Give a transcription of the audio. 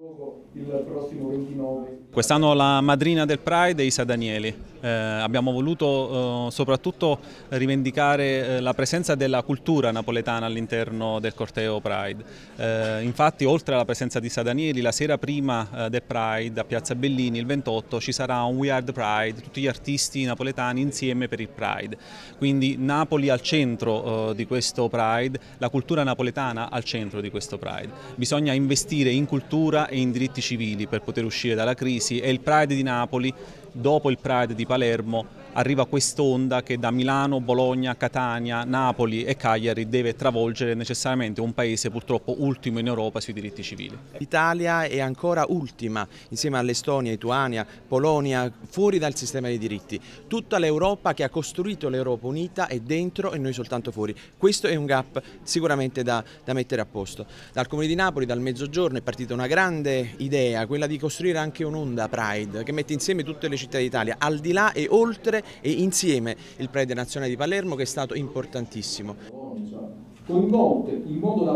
il prossimo 29. Quest'anno la madrina del Pride è Isa Danieli. Abbiamo voluto soprattutto rivendicare la presenza della cultura napoletana all'interno del corteo Pride. Infatti, oltre alla presenza di Isa Danieli, la sera prima del Pride a Piazza Bellini, il 28, ci sarà un We Are the Pride, tutti gli artisti napoletani insieme per il Pride. Quindi Napoli al centro di questo Pride, la cultura napoletana al centro di questo Pride. Bisogna investire in cultura e in diritti civili per poter uscire dalla crisi, e il Pride di Napoli, dopo il Pride di Palermo, arriva quest'onda che da Milano, Bologna, Catania, Napoli e Cagliari deve travolgere necessariamente un paese purtroppo ultimo in Europa sui diritti civili. L'Italia è ancora ultima, insieme all'Estonia, Lituania, Polonia, fuori dal sistema dei diritti. Tutta l'Europa che ha costruito l'Europa unita è dentro e noi soltanto fuori. Questo è un gap sicuramente da mettere a posto. Dal Comune di Napoli, dal Mezzogiorno, è partita una grande idea, quella di costruire anche un'onda Pride che mette insieme tutte le città d'Italia, al di là e oltre e insieme il Pride nazionale di Palermo, che è stato importantissimo. Coinvolte in modo